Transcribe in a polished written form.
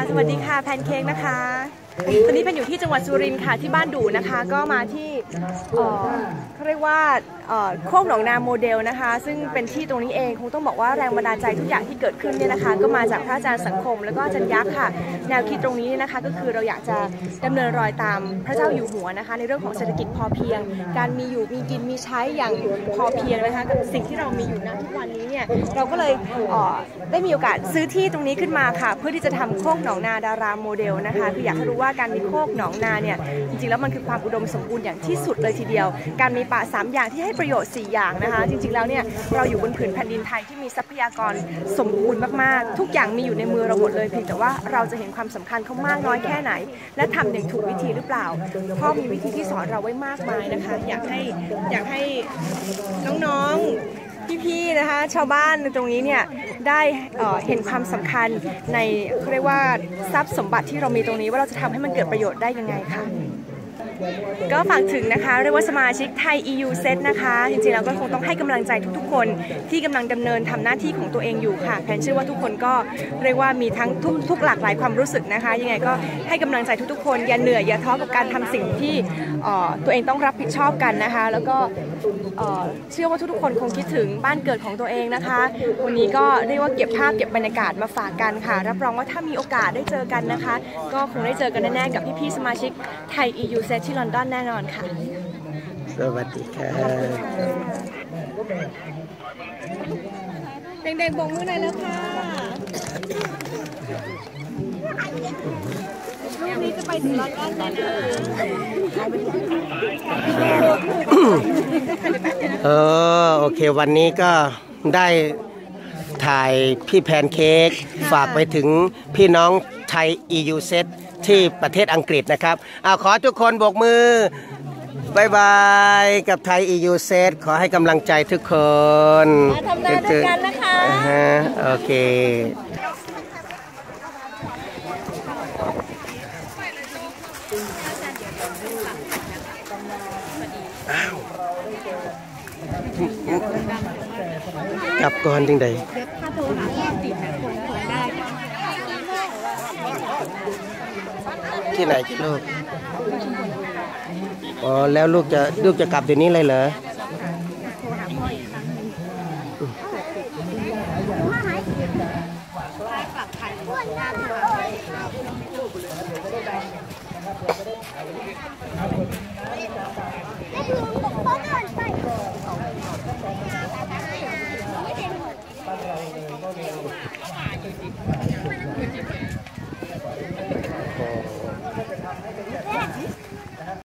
สวัสดีค่ะแพนเค้กนะคะตอนนี้เป็นอยู่ที่จังหวัดสุรินทร์ค่ะที่บ้านดูนะคะก็มาที่เขาเรียกว่าโคกหนองนาโมเดลนะคะซึ่งเป็นที่ตรงนี้เองคงต้องบอกว่าแรงบันดาลใจทุกอย่างที่เกิดขึ้นเนี่ยนะคะก็มาจากพระอาจารย์สังคมแล้วก็อาจารย์ยักษ์ค่ะแนวคิดตรงนี้นะคะก็คือเราอยากจะดำเนินรอยตามพระเจ้าอยู่หัวนะคะในเรื่องของเศรษฐกิจพอเพียงการมีอยู่มีกินมีใช้อย่างพอเพียงนะคะกับสิ่งที่เรามีอยู่ณทุกวันนี้เนี่ยเราก็เลยได้มีโอกาสซื้อที่ตรงนี้ขึ้นมาค่ะเพื่อที่จะทำโคกหนองนาดาราโมเดลนะคะคืออยากให้รู้ว่าการมีโคกหนองนาเนี่ยจริงๆแล้วมันคือความอุดมสมบูรณ์อย่างที่สุดเลยทีเดียวการมีป่า3อย่างที่ให้ประโยชน์4อย่างนะคะจริงๆแล้วเนี่ยเราอยู่บนผืนแผ่นดินไทยที่มีทรัพยากรสมบูรณ์มากๆทุกอย่างมีอยู่ในมือเราหมดเลยเพียงแต่ว่าเราจะเห็นความสำคัญเขามากน้อยแค่ไหนและทำอย่างถูกวิธีหรือเปล่าพ่อมีวิธีที่สอนเราไว้มากมายนะคะอยากให้น้องๆพี่ๆนะคะชาวบ้านในตรงนี้เนี่ยได้เห็นความสำคัญในเรียกว่าทรัพย์สมบัติที่เรามีตรงนี้ว่าเราจะทำให้มันเกิดประโยชน์ได้ยังไงค่ะก็ฝากถึงนะคะเรียกว่าสมาชิกไทย EU Set นะคะจริงๆแล้วก็คงต้องให้กำลังใจทุกๆคนที่กำลังดำเนินทำหน้าที่ของตัวเองอยู่ค่ะแพนเชื่อว่าทุกคนก็เรียกว่ามีทั้งทุกหลากหลายความรู้สึกนะคะยังไงก็ให้กำลังใจทุกๆคนอย่าเหนื่อยอย่าท้อกับการทำสิ่งที่ตัวเองต้องรับผิดชอบกันนะคะแล้วก็เชื่อว่าทุกๆคนคงคิดถึงบ้านเกิดของตัวเองนะคะวันนี้ก็เรียกว่าเก็บภาพเก็บบรรยากาศมาฝากกันค่ะรับรองว่าถ้ามีโอกาสได้เจอกันนะคะก็คงได้เจอกันแน่ๆกับพี่ๆสมาชิกไทย EU Set ที่ลอนดอนแน่นอนค่ะสวัสดีค่ะเด็กๆบกมือหน่อยแล้วค่ะลูกนี้จะไปถึงลอนดอนเลยนะโอเควันนี้ก็ได้ถ่ายพี่แพนเค้กฝากไปถึงพี่น้องไทย EU Set ที่ประเทศอังกฤษนะครับขอทุกคนโบกมือบายบายกับไทย EU Set ขอให้กำลังใจทุกคนทำงานด้วยกันนะคะโอเคกลับก่อนจริงใดถ้าโทรหาติดนะคงได้ที่ไหนลูกอ๋อแล้วลูกจะกลับเดี๋ยวนี้เลยเหรอไม่